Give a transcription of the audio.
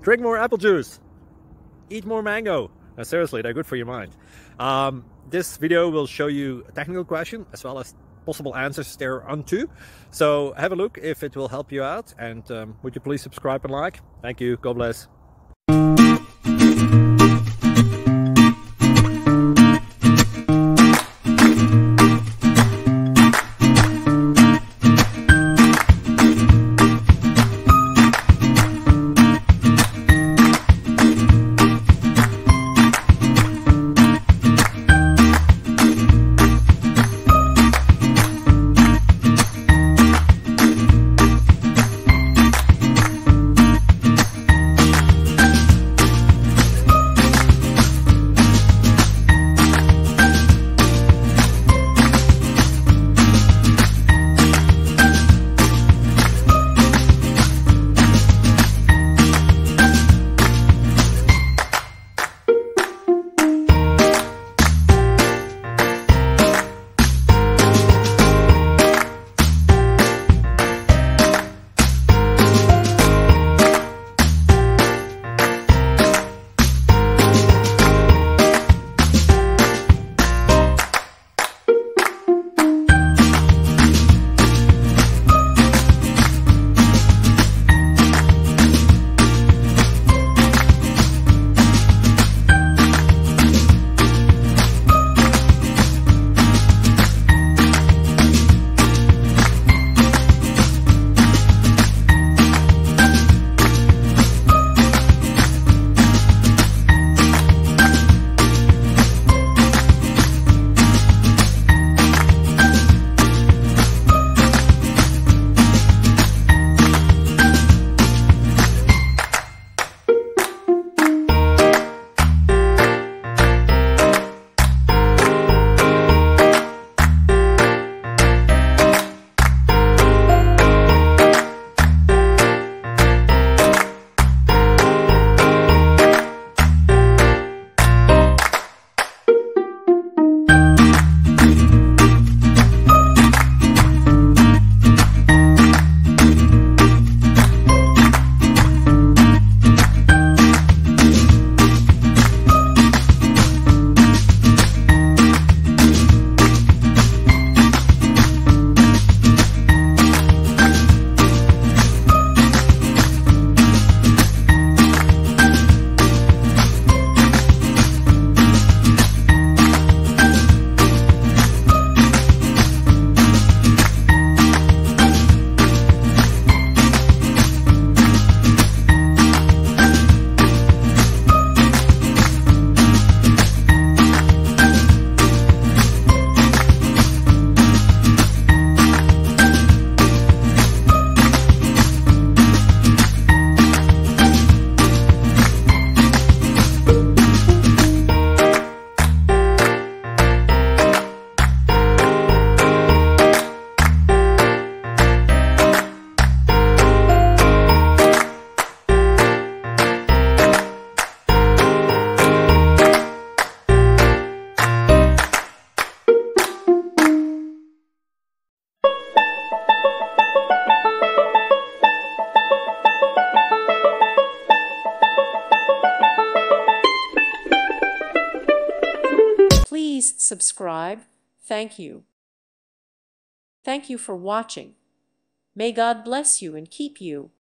Drink more apple juice. Eat more mango. Seriously, they're good for your mind. This video will show you a technical question as well as possible answers thereunto. So have a look if it will help you out, and would you please subscribe and like? Thank you. God bless. Please subscribe. Thank you. Thank you for watching. May God bless you and keep you.